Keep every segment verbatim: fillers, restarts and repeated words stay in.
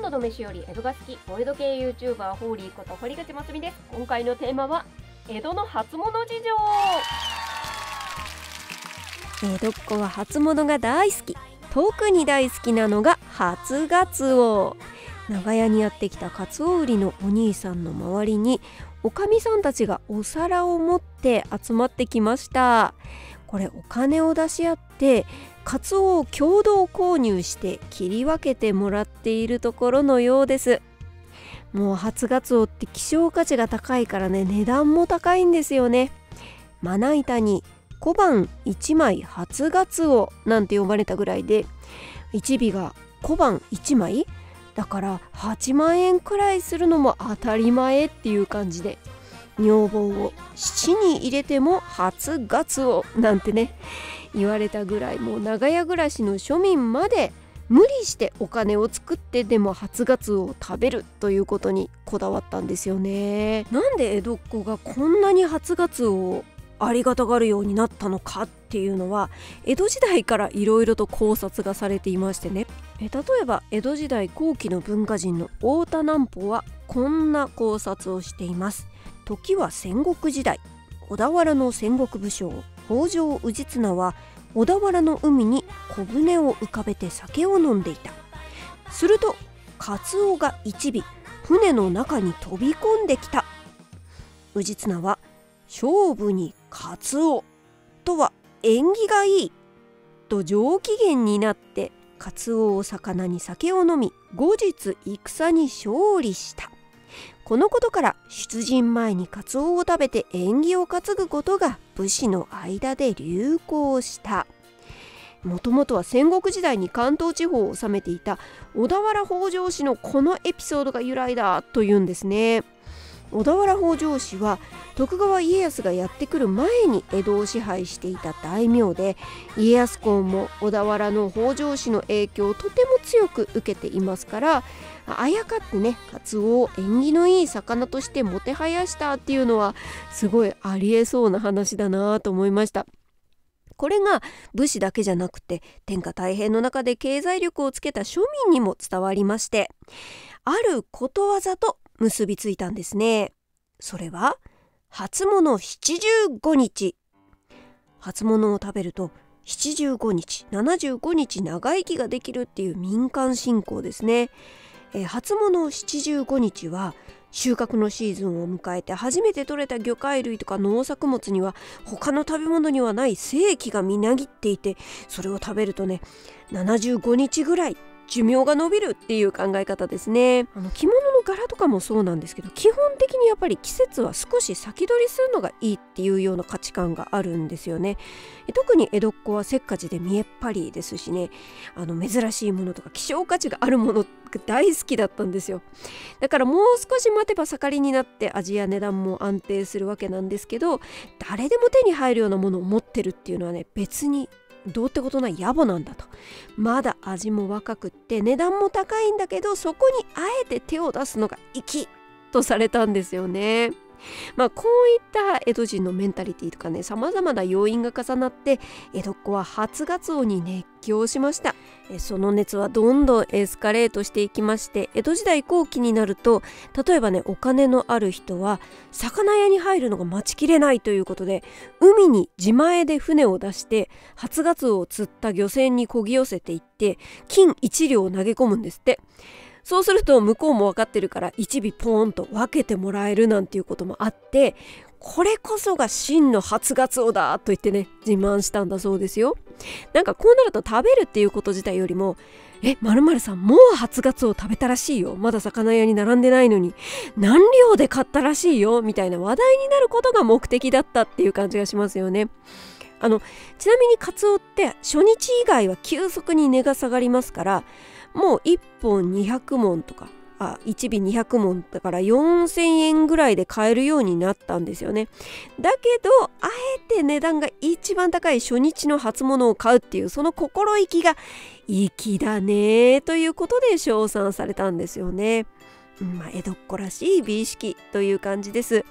ンドの飯より江戸が好き、お江戸系 YouTuber ホーリーこと堀口真澄です。今回のテーマは江戸の初物事情。 江戸っ子は初物が大好き。特に大好きなのが初ガツオ。長屋にやってきたカツオ売りのお兄さんの周りにおかみさんたちがお皿を持って集まってきました。これお金を出し合ってカツオを共同購入して切り分けてもらっているところのようです。もう初ガツオって希少価値が高いからね、値段も高いんですよね。まな板に小判いちまい初ガツオなんて呼ばれたぐらいで、いち尾が小判いちまいだからはちまんえんくらいするのも当たり前っていう感じで、女房を七に入れても初ガツオなんてね言われたぐらい、もう長屋暮らしの庶民まで無理してお金を作ってでも初ガツオを食べるということにこだわったんですよね。なんで江戸っ子がこんなに初ガツオをありがたがるようになったのかっていうのは、江戸時代からいろいろと考察がされていましてね。え例えば江戸時代後期の文化人の太田南畝はこんな考察をしています。時は戦国時代、小田原の戦国武将北条氏綱は小田原の海に小舟を浮かべて酒を飲んでいた。するとカツオが一尾船の中に飛び込んできた。氏綱は勝負にカツオとは縁起がいいと上機嫌になってカツオを魚に酒を飲み、後日戦に勝利した。このことから出陣前にカツオを食べて縁起を担ぐことが武士の間で流行した。もともとは戦国時代に関東地方を治めていた小田原北条氏のこのエピソードが由来だというんですね。小田原北条氏は徳川家康がやってくる前に江戸を支配していた大名で、家康公も小田原の北条氏の影響をとても強く受けていますから、あやかってねカツオを縁起のいい魚としてもてはやしたっていうのはすごいありえそうな話だなと思いました。これが武士だけじゃなくて天下太平の中で経済力をつけた庶民にも伝わりまして、あることわざと結びついたんですね。それは初物七十五日。初物を食べるとななじゅうごにちななじゅうごにち長生きができるっていう民間信仰ですね。えー、初物ななじゅうごにちは収穫のシーズンを迎えて初めて採れた魚介類とか農作物には他の食べ物にはない生気がみなぎっていて、それを食べるとねななじゅうごにちぐらい寿命が伸びるっていう考え方ですね。あの着物の柄とかもそうなんですけど、基本的にやっぱり季節は少し先取りするのがいいっていうような価値観があるんですよね。特に江戸っ子はせっかちで見えっ張りですしね、あの珍しいものとか希少価値があるものが大好きだったんですよ。だからもう少し待てば盛りになって味や値段も安定するわけなんですけど、誰でも手に入るようなものを持ってるっていうのはね、別にどうってことない野暮なんだと。まだ味も若くって値段も高いんだけど、そこにあえて手を出すのが粋とされたんですよね。まあこういった江戸人のメンタリティとかね、様々な要因が重なって江戸っ子は初ガツオに熱狂しました。その熱はどんどんエスカレートしていきまして、江戸時代後期になると、例えばねお金のある人は魚屋に入るのが待ちきれないということで、海に自前で船を出して初ガツオを釣った漁船に漕ぎ寄せていって金いちりょうを投げ込むんですって。そうすると向こうも分かってるからいち尾ポーンと分けてもらえるなんていうこともあって、これこそが真の初ガツオだと言ってね自慢したんだそうですよ。なんかこうなると食べるっていうこと自体よりも、え〇〇さんもう初ガツオ食べたらしいよ、まだ魚屋に並んでないのに何両で買ったらしいよみたいな話題になることが目的だったっていう感じがしますよね。あのちなみにカツオって初日以外は急速に値が下がりますから、もういっぽんにひゃくもんとかあいち尾にひゃくもんだからよんせんえんぐらいで買えるようになったんですよね。だけどあえて値段が一番高い初日の初物を買うっていうその心意気が粋だねということで称賛されたんですよね。うん、まあ、江戸っ子らしい美意識という感じです。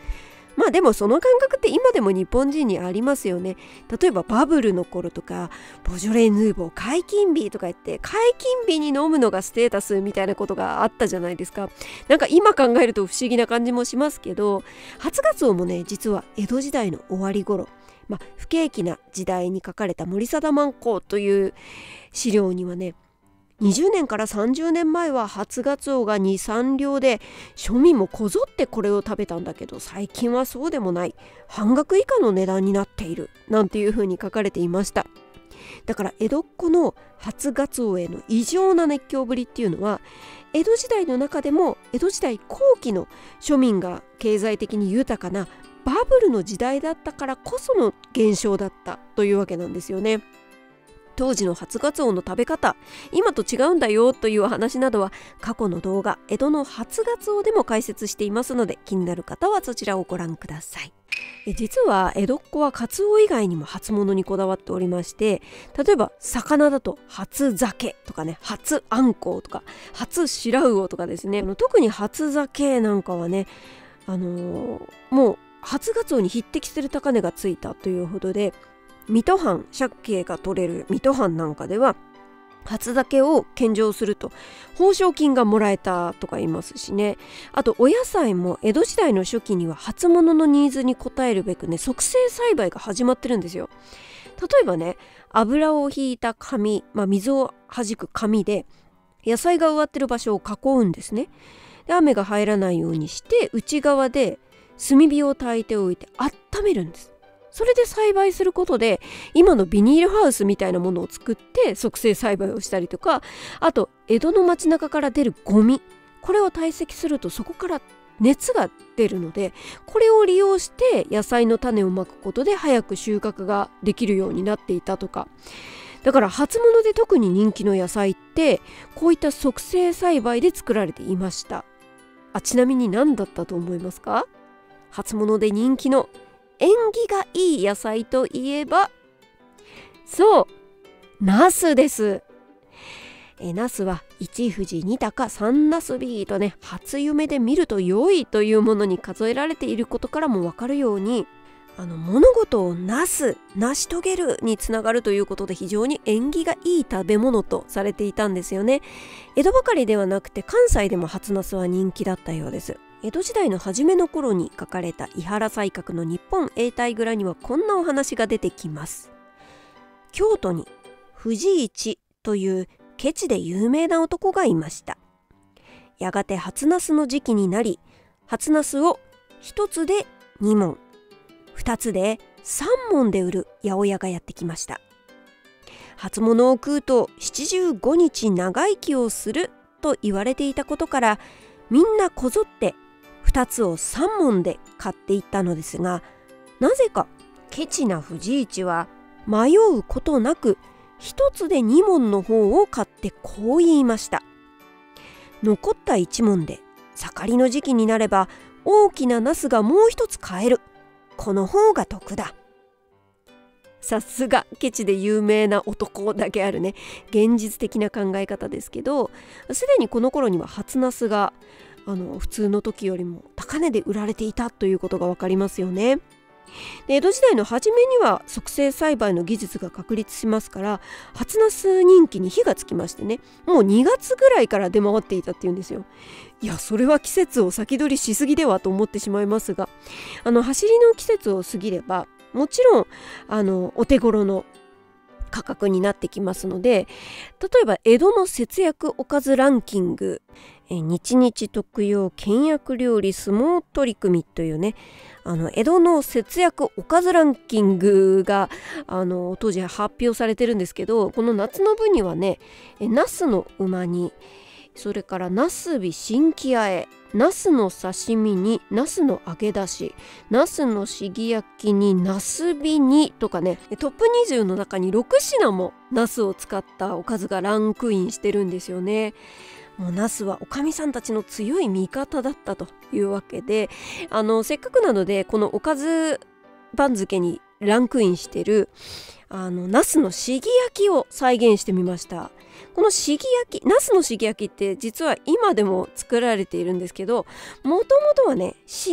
まあでもその感覚って今でも日本人にありますよね。例えばバブルの頃とかボジョレ・ヌーボー解禁日とか言って解禁日に飲むのがステータスみたいなことがあったじゃないですか。なんか今考えると不思議な感じもしますけど、初ガツオもね実は江戸時代の終わり頃、まあ、不景気な時代に書かれた森貞万考という資料にはね、にじゅうねんからさんじゅうねんまえは初ガツオがに、さん両で庶民もこぞってこれを食べたんだけど、最近はそうでもない、半額以下の値段になっているなんていうふうに書かれていました。だから江戸っ子の初ガツオへの異常な熱狂ぶりっていうのは、江戸時代の中でも江戸時代後期の庶民が経済的に豊かなバブルの時代だったからこその現象だったというわけなんですよね。当時の初ガツオの食べ方、今と違うんだよという話などは過去の動画江戸の初ガツオでも解説していますので、気になる方はそちらをご覧ください。実は江戸っ子はカツオ以外にも初物にこだわっておりまして、例えば魚だと初鮭とかね、初あんこうとか初白魚とかですね。特に初鮭なんかはね、あのー、もう初ガツオに匹敵する高値がついたというほどで、水戸藩鮭が取れる水戸藩なんかでは初鮭を献上すると報奨金がもらえたとか言いますしね。あとお野菜も江戸時代の初期には初物のニーズに応えるべくね、促成栽培が始まってるんですよ。例えばね、油をひいた紙、まあ、水をはじく紙で野菜が植わってる場所を囲うんですね。で、雨が入らないようにして内側で炭火を焚いておいて温めるんです。それで栽培することで今のビニールハウスみたいなものを作って促成栽培をしたりとか、あと江戸の街中から出るゴミ、これを堆積するとそこから熱が出るので、これを利用して野菜の種をまくことで早く収穫ができるようになっていたとか。だから初物で特に人気の野菜ってこういった促成栽培で作られていました。あ、ちなみに何だったと思いますか？初物で人気の縁起がいい野菜といえば、そう、ナスです。えナスは一富士二鷹三ナスビーとね、初夢で見ると良いというものに数えられていることからもわかるように、あの物事をなす、成し遂げるにつながるということで非常に縁起がいい食べ物とされていたんですよね。江戸ばかりではなくて関西でも初ナスは人気だったようです。江戸時代の初めの頃に書かれた井原西鶴の日本永代蔵にはこんなお話が出てきます。京都に藤市というケチで有名な男がいました。やがて初ナスの時期になり、初ナスを一つでにもん、二つで三文で売る八百屋がやってきました。初物を食うと七十五日長生きをすると言われていたことから、みんなこぞってふたつをさんもんで買っていったのですが、なぜかケチな藤市は迷うことなくひとつでにもんの方を買ってこう言いました。残ったいちもんで盛りの時期になれば大きなナスがもう一つ買える。この方が得だ。さすがケチで有名な男だけあるね、現実的な考え方ですけど、すでにこの頃には初ナスがあの普通の時よりも高値で売られていたということが分かりますよね。で、江戸時代の初めには促成栽培の技術が確立しますから、初ナス人気に火がつきましてね、もうにがつぐらいから出回っていたっていうんですよ。いや、それは季節を先取りしすぎではと思ってしまいますが、あの走りの季節を過ぎればもちろんあのお手頃の価格になってきますので、例えば江戸の節約おかずランキング、え日々特用倹約料理相撲取り組みというね、あの江戸の節約おかずランキングがあの当時発表されてるんですけど、この夏の部にはね、えナスのうま煮、それからナスビ新規あえ、ナスの刺身にナスの揚げ出し、ナスのしぎ焼きにナスビ煮とかね、トップにじゅうの中にろくしなもナスを使ったおかずがランクインしてるんですよね。もうナスはおかみさんたちの強い味方だったというわけで、あのせっかくなのでこのおかず番付にランクインしてるあのナスのしぎ焼きを再現してみました。このしぎ焼き、ナスのしぎ焼きって実は今でも作られているんですけど、もともとはね、シギ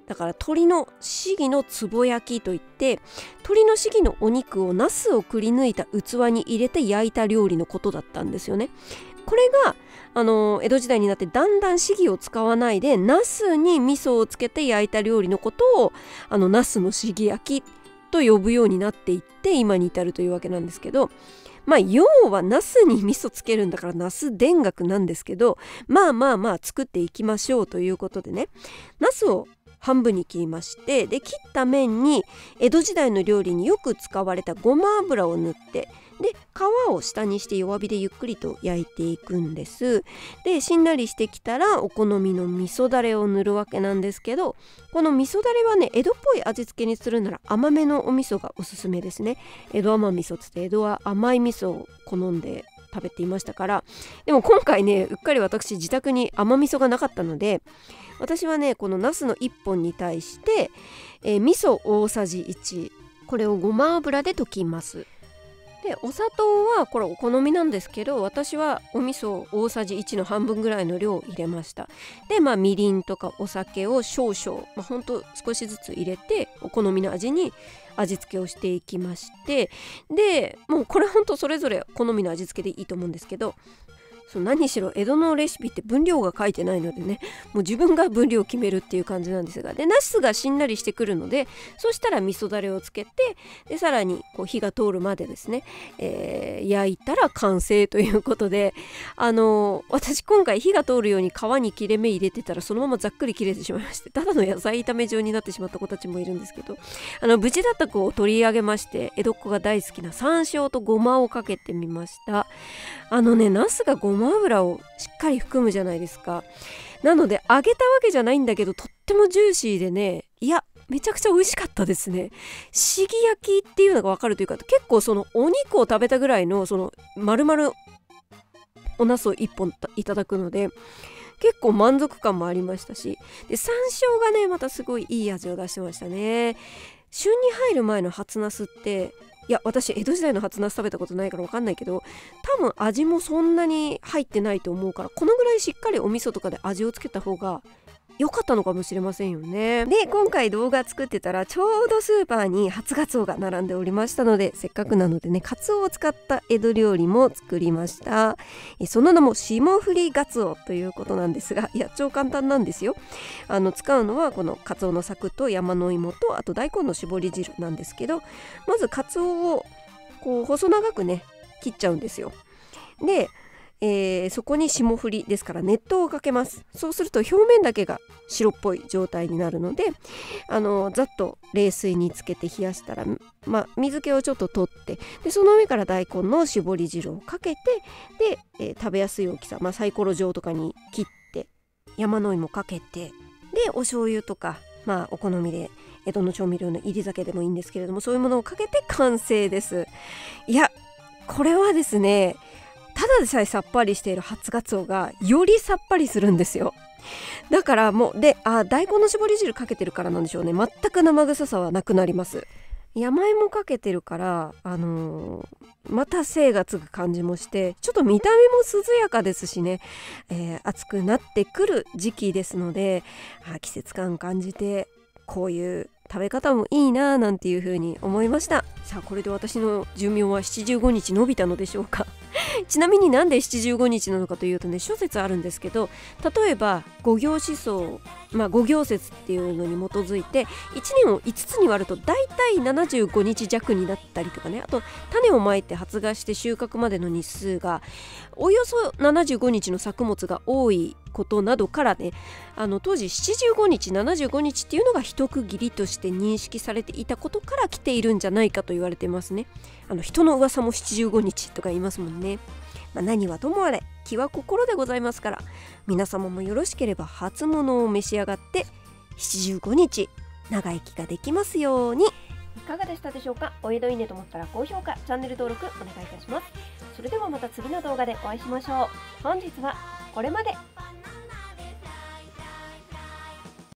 だから鶏のシギのつぼ焼きといって、鶏のシギのお肉をナスをくり抜いた器に入れて焼いた料理のことだったんですよね。これがあの江戸時代になってだんだんシギを使わないでナスに味噌をつけて焼いた料理のことをあのナスのシギ焼きと呼ぶようになっていって今に至るというわけなんですけど、まあ要はナスに味噌つけるんだからナス田楽なんですけど、まあまあまあ作っていきましょうということでね、ナスを半分に切りまして、で切った面に江戸時代の料理によく使われたごま油を塗って、で皮を下にして弱火でゆっくりと焼いていくんです。でしんなりしてきたらお好みの味噌だれを塗るわけなんですけど、この味噌だれはね江戸っぽい味付けにするなら甘めのお味噌がおすすめですね。江戸甘味噌つって江戸は甘い味噌を好んで食べていましたから。でも今回ねうっかり私自宅に甘味噌がなかったので、私はねこのナスのいっぽんに対して、えー、味噌大さじいち、これをごま油で溶きます。でお砂糖はこれお好みなんですけど、私はお味噌大さじいちの半分ぐらいの量を入れました。でまあみりんとかお酒を少々、まあ、ほんと少しずつ入れてお好みの味に味付けをしていきまして、でもうこれほんとそれぞれ好みの味付けでいいと思うんですけど、そう何しろ江戸のレシピって分量が書いてないのでね、もう自分が分量を決めるっていう感じなんですが、でナスがしんなりしてくるので、そしたら味噌だれをつけて、でさらにこう火が通るまでですね、えー、焼いたら完成ということで、あのー、私今回火が通るように皮に切れ目入れてたらそのままざっくり切れてしまいまして、ただの野菜炒め状になってしまった子たちもいるんですけど、あの無事だった子を取り上げまして、江戸っ子が大好きな山椒とごまをかけてみました。あのねナスがごま油をしっかり含むじゃないですか。なので揚げたわけじゃないんだけど、とってもジューシーでね、いやめちゃくちゃ美味しかったですね。しぎ焼きっていうのが分かるというか、結構そのお肉を食べたぐらいのその丸々おナスをいっぽんいただくので結構満足感もありましたし、で山椒がねまたすごいいい味を出してましたね。旬に入る前の初ナスって、いや私江戸時代の初ナス食べたことないから分かんないけど、多分味もそんなに入ってないと思うから、このぐらいしっかりお味噌とかで味をつけた方が良かったのかもしれませんよね。で今回動画作ってたらちょうどスーパーに初ガツオが並んでおりましたので、せっかくなのでねカツオを使った江戸料理も作りました。えその名も霜降りガツオということなんですが、いや超簡単なんですよ。あの使うのはこのカツオの柵と山の芋とあと大根の絞り汁なんですけど、まずカツオをこう細長くね切っちゃうんですよ。でえー、そこに霜降りですから熱湯をかけます。そうすると表面だけが白っぽい状態になるので、あのざっと冷水につけて冷やしたら、まあ、水気をちょっと取って、でその上から大根の絞り汁をかけて、で、えー、食べやすい大きさ、まあ、サイコロ状とかに切って山の芋かけて、でお醤油とか、まあ、お好みで江戸の調味料の入り酒でもいいんですけれども、そういうものをかけて完成です。いやこれはですね、ただでさえさっぱりしている初ガツオがよりさっぱりするんですよ。だからもうであ大根の絞り汁かけてるからなんでしょうね、全く生臭さはなくなります。山芋かけてるからあのー、また精がつく感じもして、ちょっと見た目も涼やかですしね、えー、暑くなってくる時期ですので、あ季節感感じてこういう食べ方もいいななんていう風に思いました。さあこれで私の寿命はななじゅうごにち伸びたのでしょうかちなみになんでななじゅうごにちなのかというとね、諸説あるんですけど、例えば五行思想、まあ五行説っていうのに基づいていちねんをいつつに割るとだいたいななじゅうごにち弱になったりとかね、あと種をまいて発芽して収穫までの日数がおよそななじゅうごにちの作物が多いことなどからね、あの当時ななじゅうごにちななじゅうごにちっていうのが一区切りとして認識されていたことから来ているんじゃないかと言われてますね。あの人の噂もななじゅうごにちとか言いますもんね。まあ、何はともあれ気は心でございますから、皆様もよろしければ初物を召し上がってななじゅうごにち長生きができますように。 いかがでしたでしょうか。お江戸いいねと思ったら高評価、チャンネル登録お願いいたします。それではまた次の動画でお会いしましょう。本日はこれまで。